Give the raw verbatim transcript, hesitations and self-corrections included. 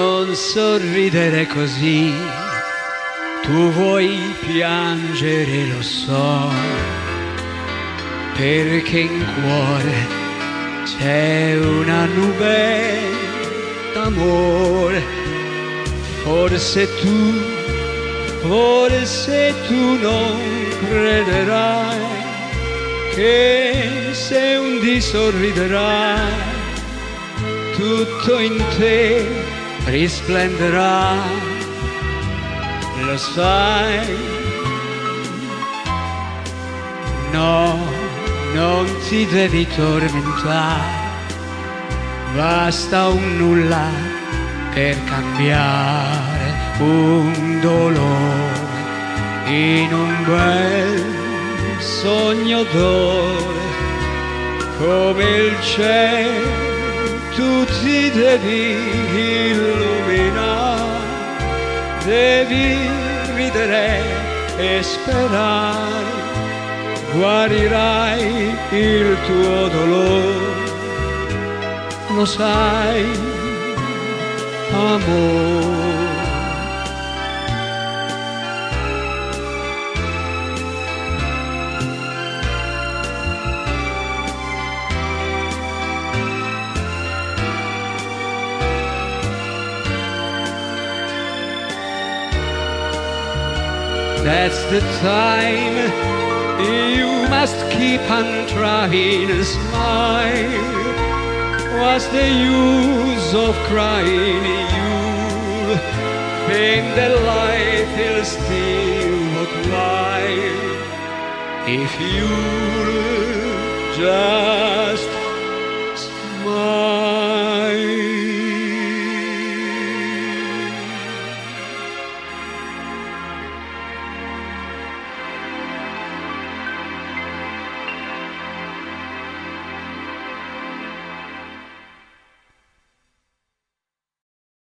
non sorridere così, tu vuoi piangere, lo so, perché in cuore c'è una nube d'amore. Forse tu, forse tu non crederai che se un dì sorriderai tutto in te risplenderà, lo sai. No, non ti devi tormentare, basta un nulla per cambiare un dolore in un bel sogno d'ore. Come il cielo tu ti devi illuminare, devi ridere e sperare, guarirai il tuo dolore, lo sai, amore. That's the time you must keep on trying to smile. What's the use of crying? You think that life is still worthwhile if you just smile.